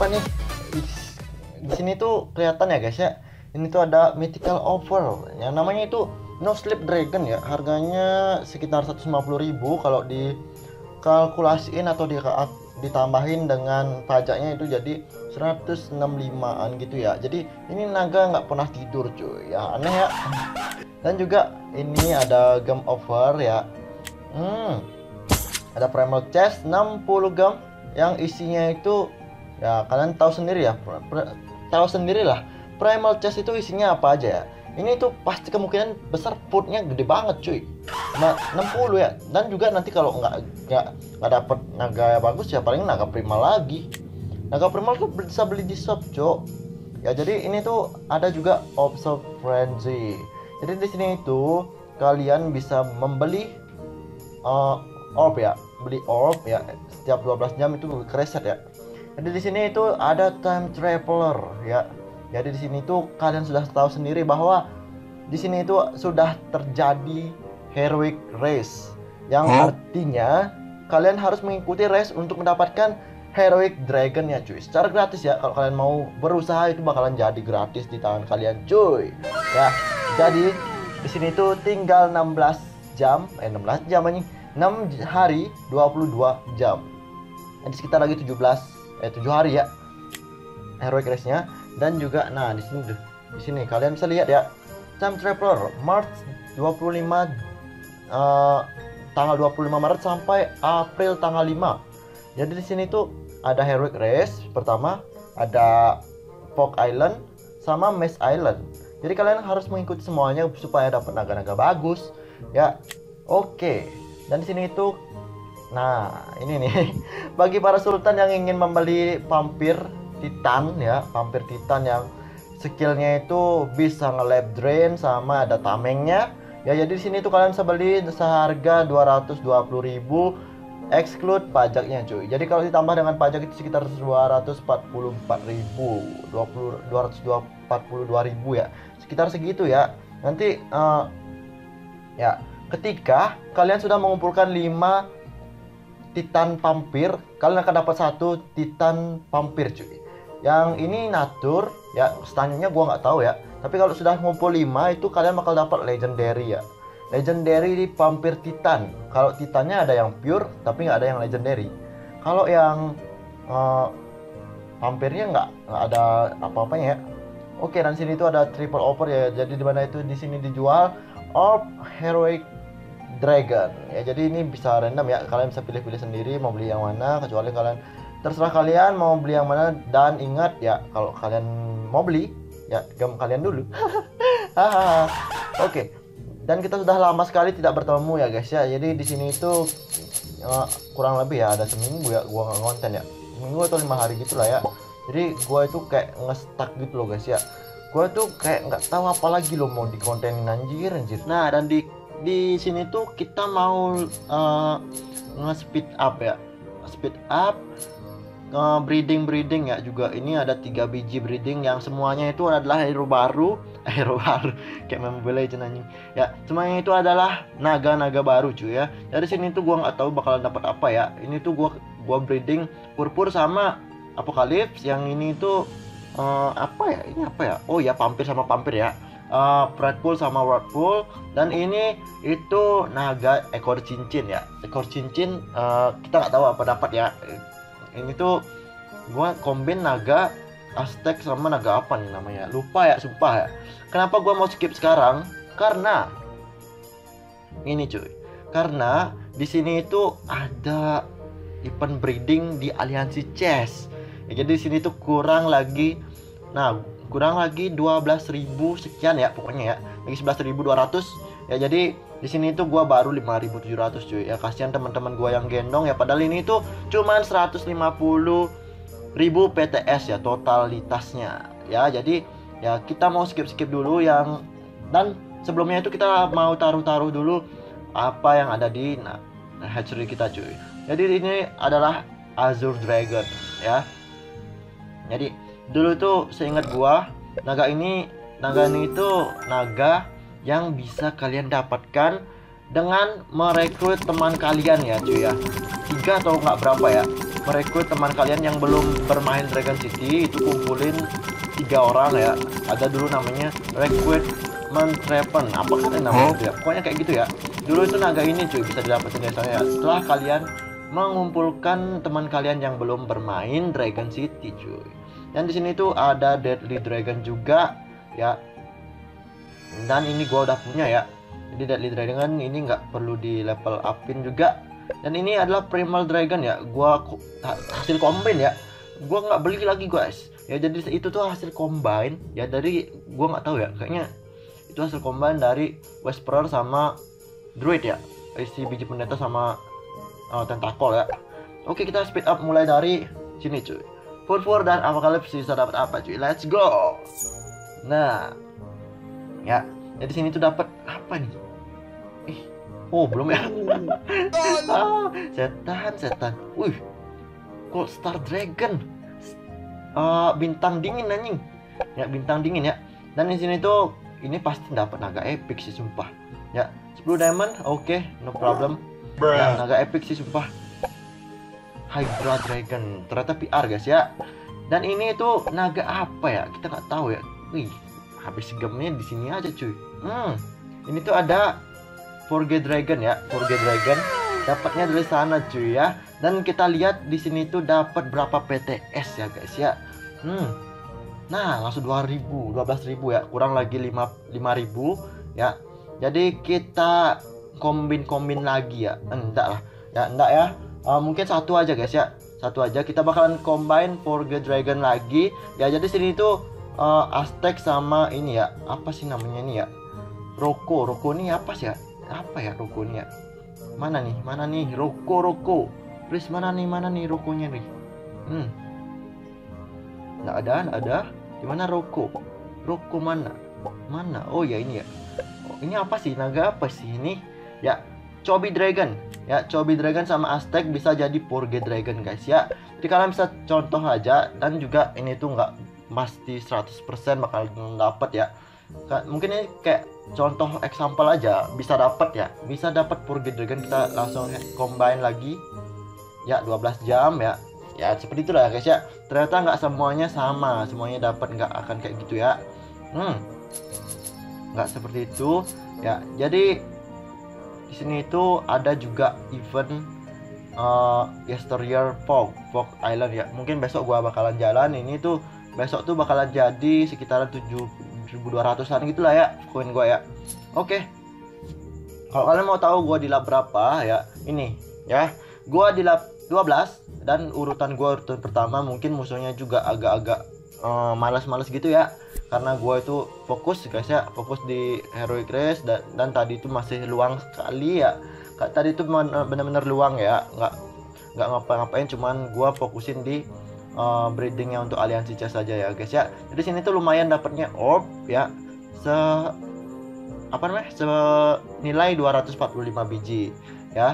apa nih? Di sini tuh kelihatan ya guys ya. Ini tuh ada mythical offer yang namanya itu No Sleep Dragon ya. Harganya sekitar 150.000 kalau dikalkulasiin atau ditambahin dengan pajaknya itu jadi 165an gitu ya. Jadi ini naga nggak pernah tidur cuy ya, aneh ya. Dan juga ini ada gem offer ya. Ada primal chest 60 gem yang isinya itu ya kalian tahu sendiri ya, tahu sendiri lah primal chest itu isinya apa aja ya. Ini tuh pasti kemungkinan besar foodnya gede banget cuy. Nah 60 ya. Dan juga nanti kalau nggak dapet naga bagus ya paling naga primal lagi. Naga primal tuh bisa beli di shop cok. Ya jadi ini tuh ada juga observe frenzy. Jadi di sini itu kalian bisa membeli orb ya, beli orb ya setiap 12 jam itu reset ya. Jadi di sini itu ada time traveler ya. Jadi di sini tuh kalian sudah tahu sendiri bahwa di sini itu sudah terjadi heroic race yang artinya kalian harus mengikuti race untuk mendapatkan heroic dragon ya cuy. Secara gratis ya. Kalau kalian mau berusaha itu bakalan jadi gratis di tangan kalian cuy. Ya. Jadi di sini tuh tinggal 16 jam 16 jam aja. 6 hari 22 jam. Jadi sekitar lagi 7 hari ya heroic race-nya. Dan juga nah di sini kalian bisa lihat ya, time traveler March 25 tanggal 25 Maret sampai April tanggal 5. Jadi di sini tuh ada heroic race pertama, ada Fog Island sama Maze Island. Jadi kalian harus mengikuti semuanya supaya dapat naga-naga bagus ya. Oke. Dan di sini itu nah ini nih bagi para sultan yang ingin membeli vampir titan ya, vampir titan yang skillnya itu bisa nge-lab drain sama ada tamengnya ya. Jadi di sini tuh kalian bisa beli seharga 220.000 exclude pajaknya cuy. Jadi kalau ditambah dengan pajak itu sekitar 242.000 ya, sekitar segitu ya. Nanti ya ketika kalian sudah mengumpulkan 5 titan vampir, kalian akan dapat 1 titan vampir cuy. Yang ini natur ya, selanjutnya gua nggak tahu ya. Tapi kalau sudah ngumpul 5 itu kalian bakal dapat legendary ya. Legendary di vampir titan. Kalau titannya ada yang pure tapi nggak ada yang legendary. Kalau yang vampirnya nggak ada apa-apanya ya. Oke, dan sini itu ada triple offer ya. Jadi di mana itu di sini dijual orb heroic dragon ya. Jadi ini bisa random ya, kalian bisa pilih-pilih sendiri mau beli yang mana, kecuali kalian terserah kalian mau beli yang mana. Dan ingat ya, kalau kalian mau beli ya gem kalian dulu. Oke. Dan kita sudah lama sekali tidak bertemu ya guys ya. Jadi di sini itu kurang lebih ya ada seminggu ya gua nggak konten ya, seminggu atau 5 hari gitulah ya. Jadi gua itu kayak nge-stuck gitu loh guys ya. Gua tuh kayak nggak tahu apa lagi loh mau dikontenin anjir. Nah, dan di sini tuh kita mau nge-speed up ya, speed up breeding ya juga. Ini ada 3 biji breeding yang semuanya itu adalah hero baru kayak Mobile Legends anjing ya. Semuanya itu adalah naga-naga baru cuy ya. Dari sini tuh gua nggak tahu bakalan dapat apa ya. Ini tuh gua breeding purpur sama Apocalypse. Yang ini tuh apa ya, ini apa ya, oh ya vampir sama vampir ya. Predpool sama Wordpool. Dan ini itu naga ekor cincin ya. Ekor cincin kita nggak tahu apa dapat ya. Ini tuh gua combine naga Aztec sama naga apa nih namanya, lupa ya sumpah ya. Kenapa gua mau skip sekarang? Karena ini cuy, karena di sini itu ada event breeding di aliansi chess ya. Jadi di sini tuh kurang lagi 12.000 sekian ya pokoknya ya, lagi 11.200 ya. Jadi di sini tuh gua baru 5.700 cuy ya. Kasihan teman-teman gua yang gendong ya, padahal ini tuh cuman 150.000 PTS ya totalitasnya ya. Jadi ya kita mau skip dulu yang, dan sebelumnya itu kita mau taruh dulu apa yang ada di hatchery kita cuy. Jadi ini adalah Azure Dragon ya. Jadi dulu tuh seingat gua naga ini itu naga yang bisa kalian dapatkan dengan merekrut teman kalian ya cuy ya. 3 atau nggak berapa ya, merekrut teman kalian yang belum bermain Dragon City, itu kumpulin 3 orang ya. Ada dulu namanya Recruitment Trapen, apa kan namanya itu ya, pokoknya kayak gitu ya. Dulu itu naga ini cuy bisa didapetin ya saya. Setelah kalian mengumpulkan teman kalian yang belum bermain Dragon City cuy. Dan di sini tuh ada Deadly Dragon juga ya. Dan ini gua udah punya ya. Jadi Deadly Dragon ini nggak perlu di level upin juga. Dan ini adalah Primal Dragon ya. Gua hasil combine ya. Gua nggak beli lagi guys. Ya jadi itu tuh hasil combine ya dari gua nggak tahu ya. Kayaknya itu hasil combine dari Whisperer sama Druid ya. Isi biji pendeta sama tentacle ya. Oke, kita speed up mulai dari sini cuy. Fur dan Apocalypse bisa dapat apa cuy? Let's go. Nah, ya, jadi sini tuh dapat apa nih? Oh belum ya? Setan. Wih, Cold Star Dragon. Bintang dingin anjing. Ya bintang dingin ya. Dan di sini tuh ini pasti dapat naga epic sih sumpah. Ya 10 diamond, oke, no problem. Ya, naga epic sih sumpah. Hydra Dragon, ternyata PR guys ya. Dan ini tuh naga apa ya? Kita nggak tahu ya. Wih, habis gemnya di sini aja cuy. Ini tuh ada Forget Dragon ya, Forget Dragon. Dapatnya dari sana cuy ya. Dan kita lihat di sini tuh dapat berapa PTS ya guys ya. Nah, langsung 12.000 ya, kurang lagi 5.000 ya. Jadi kita kombin lagi ya. Enggak lah. Ya, enggak ya. Mungkin satu aja guys ya. Satu aja kita bakalan combine Forget Dragon lagi. Ya, jadi sini tuh Aztec sama ini ya. Apa sih namanya ini ya? Roko ini apa sih ya? Apa ya Roko ini ya? Mana nih? Roko. Please mana nih Rokonya nih? Nggak ada. Gimana Roko mana? Oh ya ini ya. Oh, ini apa sih? Naga apa sih ini? Ya, Chubby Dragon. Ya, Chubby Dragon sama Aztec bisa jadi Forget Dragon guys ya. Jadi kalian bisa contoh aja. Dan juga ini tuh nggak pasti 100% bakal dapat ya. Mungkin ini kayak contoh example aja, bisa dapat ya. Bisa dapat Forget Dragon, kita langsung combine lagi. Ya 12 jam ya. Ya seperti itulah guys ya. Ternyata nggak semuanya sama, semuanya dapat, nggak akan kayak gitu ya. Nggak seperti itu ya. Jadi di sini itu ada juga event Yesteryear Fog Island ya. Mungkin besok gua bakalan jalan. Ini tuh besok tuh bakalan jadi sekitaran 7.200-an gitulah ya koin gua ya. Oke. Kalau kalian mau tahu gua di lap berapa ya, ini ya. Gua di lap 12 dan urutan pertama. Mungkin musuhnya juga agak-agak malas-malas gitu ya, karena gua itu fokus guys ya, fokus di heroic race dan tadi itu masih luang sekali ya. Tadi itu benar-benar luang ya, nggak ngapa-ngapain, cuman gua fokusin di breedingnya untuk aliansi chest saja ya guys ya. Jadi sini tuh lumayan dapatnya orb ya, senilai 245 biji ya.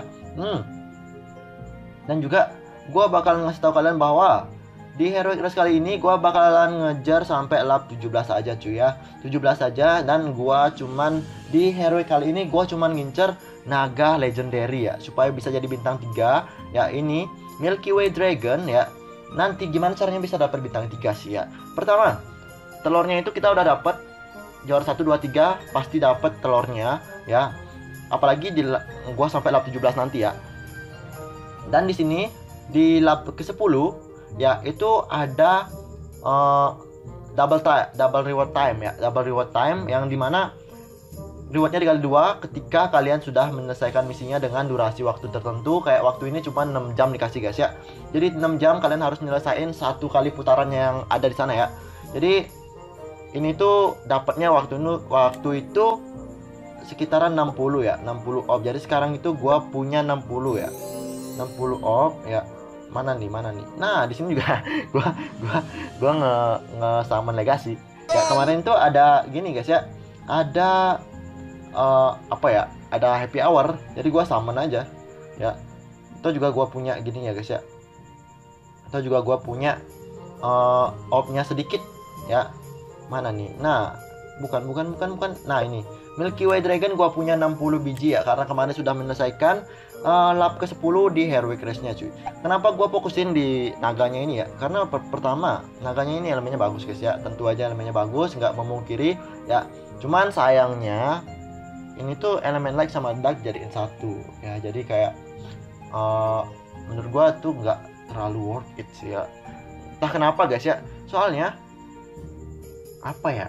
Dan juga gue bakal ngasih tahu kalian bahwa di Heroic Race kali ini gue bakalan ngejar sampai lap 17 aja cuy ya. 17 aja, dan gue cuman di Heroic kali ini gue cuman ngincer naga legendary ya, supaya bisa jadi bintang 3 ya. Ini Milky Way Dragon ya. Nanti gimana caranya bisa dapat bintang 3 sih ya? Pertama, telurnya itu kita udah dapat. Juara 1 2 3 pasti dapat telurnya ya. Apalagi di gua sampai lap 17 nanti ya. Dan di sini di lap ke-10 ya, itu ada double reward time ya. Double reward time yang dimana rewardnya dikali 2 ketika kalian sudah menyelesaikan misinya dengan durasi waktu tertentu. Kayak waktu ini cuma 6 jam dikasih guys ya. Jadi 6 jam kalian harus menyelesaikan satu kali putaran yang ada di sana ya. Jadi ini tuh dapatnya waktu itu sekitaran 60 ya, 60 orb. Jadi sekarang itu gua punya 60 ya. 60 orb ya. Mana nih? Nah, di sini juga gua nge-summon legacy. Ya, kemarin tuh ada gini guys ya. Ada ada happy hour. Jadi gua summon aja ya. Itu juga gua punya gini ya guys ya. Itu juga gua punya orbnya sedikit ya. Mana nih? Nah, bukan. Nah, ini Milky Way Dragon gua punya 60 biji ya, karena kemarin sudah menyelesaikan lap ke-10 di Heroic Race-nya cuy. Kenapa gua fokusin di naganya ini ya? Karena pertama, naganya ini elemennya bagus guys ya. Tentu aja elemennya bagus, nggak memungkiri ya. Cuman sayangnya ini tuh elemen light sama dark jadiin satu ya. Jadi kayak menurut gua tuh nggak terlalu worth it sih ya. Entah kenapa guys ya. Soalnya apa ya?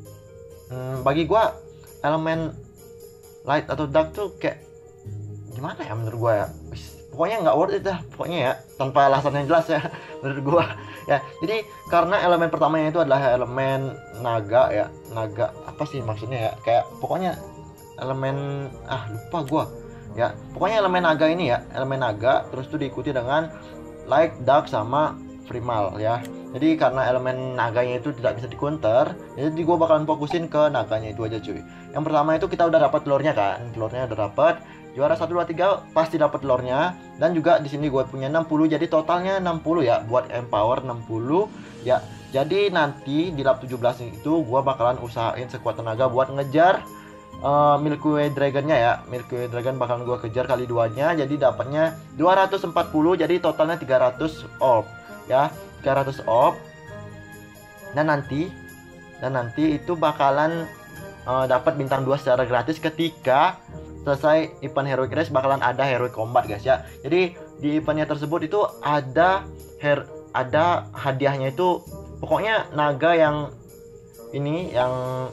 Bagi gua elemen light atau dark tuh kayak gimana ya menurut gua ya, pokoknya nggak worth it dah pokoknya ya, tanpa alasan yang jelas ya menurut gua ya. Jadi karena elemen pertamanya itu adalah elemen naga ya, naga apa sih maksudnya ya, kayak pokoknya elemen lupa gua ya, pokoknya elemen naga ini ya, elemen naga terus tuh diikuti dengan light, dark sama primal ya. Jadi karena elemen naganya itu tidak bisa di counter, jadi gua bakalan fokusin ke naganya itu aja cuy. Yang pertama itu kita udah dapat telurnya kan, telurnya udah dapat. Juara 1 2 3 pasti dapat telurnya, dan juga di sini gue punya 60, jadi totalnya 60 ya buat empower 60 ya. Jadi nanti di lap 17 itu gue bakalan usahain sekuat tenaga buat ngejar Milky Way Dragonnya ya. Milky Way Dragon bakalan gue kejar kali duanya, jadi dapatnya 240, jadi totalnya 300 orb ya, 300 orb. Dan nanti itu bakalan dapat bintang 2 secara gratis ketika selesai event Heroic Race. Bakalan ada Heroic Combat guys ya. Jadi di eventnya tersebut itu ada hadiahnya itu pokoknya naga yang ini, yang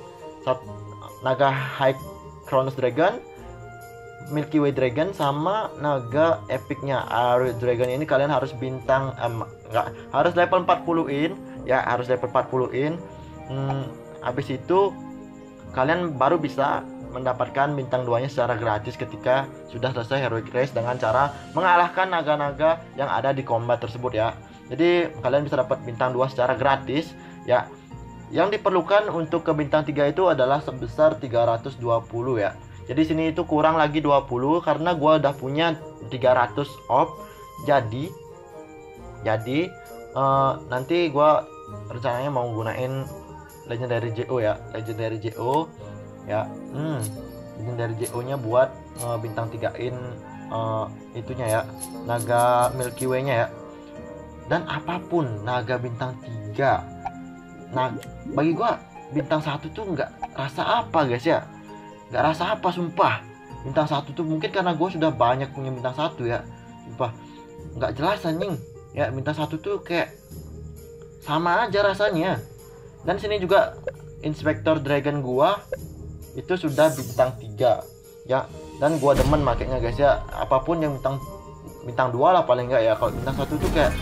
naga High Chronos Dragon, Milky Way Dragon, sama naga epicnya Arid Dragon. Ini kalian harus bintang harus level 40-in ya, harus level 40-in. Habis itu kalian baru bisa mendapatkan bintang 2-nya secara gratis ketika sudah selesai Heroic Race dengan cara mengalahkan naga-naga yang ada di combat tersebut ya. Jadi kalian bisa dapat bintang 2 secara gratis ya. Yang diperlukan untuk ke bintang 3 itu adalah sebesar 320 ya. Jadi sini itu kurang lagi 20 karena gua udah punya 300 orb. Jadi nanti gua rencananya mau gunain Legendary JO ya, Legendary JO ya. Legendary JO nya buat bintang 3-in itunya ya, naga Milky Way nya ya. Dan apapun naga bintang 3, nah bagi gua bintang 1 tuh nggak rasa apa guys ya, nggak rasa apa sumpah. Bintang 1 tuh mungkin karena gua sudah banyak punya bintang 1 ya, sumpah nggak jelas anjing ya. Bintang 1 tuh kayak sama aja rasanya. Dan sini juga Inspector Dragon gua itu sudah bintang 3 ya, dan gua demen makanya guys ya. Apapun yang bintang 2 lah paling enggak ya. Kalau bintang 1 tuh kayak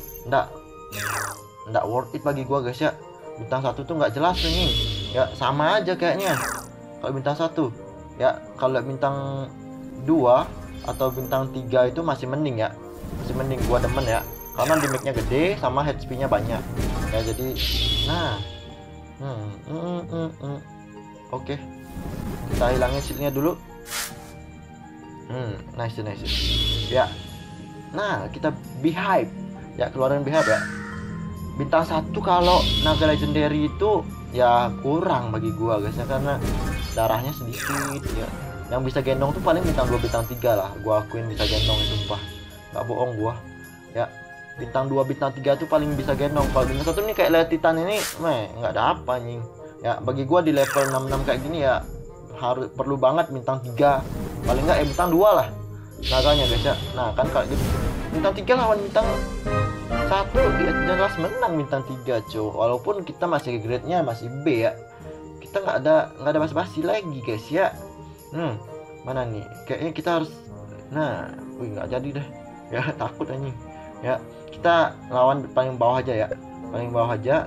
enggak worth it bagi gua guys ya. Bintang 1 tuh nggak jelas nih ya, sama aja kayaknya kalau bintang 1 ya. Kalau bintang 2 atau bintang 3 itu masih mending ya, masih mending, gua demen ya, karena damage-nya gede sama HP-nya banyak ya. Jadi oke, kita hilangin shieldnya dulu. Nice ya. Nah, kita Beehive ya, keluarin Beehive ya. Bintang 1 kalau naga legendary itu ya kurang bagi gua guys ya, karena darahnya sedikit ya. Yang bisa gendong tuh paling bintang 2 bintang 3 lah, gua akuin bisa gendong itu, sumpah nggak bohong gua ya. Bintang 2 bintang 3 tuh paling bisa gendong. Kalau bintang 1 nih kayak lihat Titan ini nggak ada apa anjing ya. Bagi gua di level 66 kayak gini ya harus perlu banget bintang 3, paling nggak bintang 2 lah naganya guys ya. Nah kan kalau gitu bintang 3 lawan bintang 1 dia jelas menang bintang 3 cuy. Walaupun kita masih grade-nya masih B ya, kita nggak ada basa-basi lagi guys ya. Mana nih kayaknya kita harus, nggak jadi deh ya, takut anjing ya. Kita lawan paling bawah aja ya, paling bawah aja.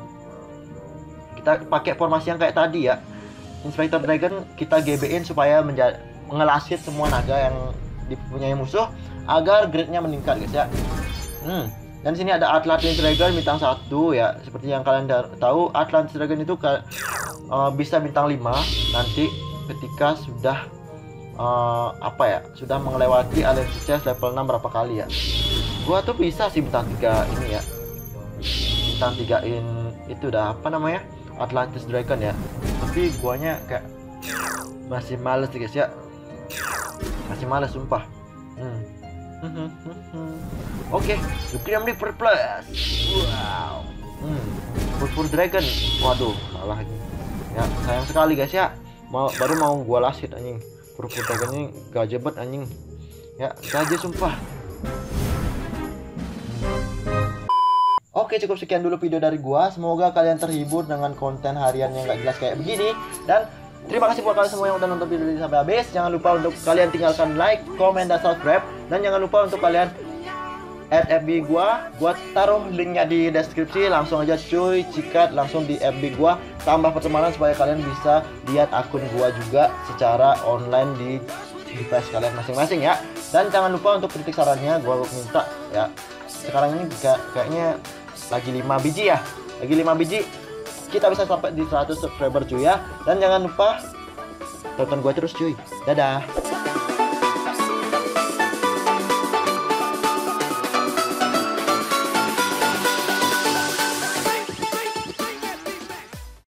Kita pakai formasi yang kayak tadi ya. Inspector Dragon kita GB-in supaya ngelasit semua naga yang dipunyai musuh agar grade-nya meningkat guys ya. Dan sini ada Atlantis Dragon bintang 1 ya. Seperti yang kalian tahu, Atlantis Dragon itu bisa bintang 5 nanti ketika sudah sudah melewati Alliance Chest level 6 berapa kali ya. Gua tuh bisa sih bintang 3 ini ya, bintang 3-in itu udah Atlantis Dragon ya. Tapi guanya kayak masih males guys ya. Masih males sumpah. Oke, Grim Reaper Plus. Wow. Purple Dragon. Waduh, salah ini. Ya, sayang sekali guys ya. Baru mau gua lasit anjing. Purple Dragon ini gajebet anjing. Ya, gaje sumpah. Oke, cukup sekian dulu video dari gua. Semoga kalian terhibur dengan konten harian yang gak jelas kayak begini. Dan terima kasih buat kalian semua yang udah nonton video ini sampai habis. Jangan lupa untuk kalian tinggalkan like, komen, dan subscribe. Dan jangan lupa untuk kalian add FB gua taruh linknya di deskripsi. Langsung aja cuy, cikat langsung di FB gua, tambah pertemanan supaya kalian bisa lihat akun gua juga secara online di device kalian masing-masing ya. Dan jangan lupa untuk kritik sarannya, gua minta ya. Sekarang ini kayaknya lagi 5 biji ya. Lagi 5 biji kita bisa sampai di 100 subscriber cuy ya. Dan jangan lupa tonton gua terus cuy. Dadah.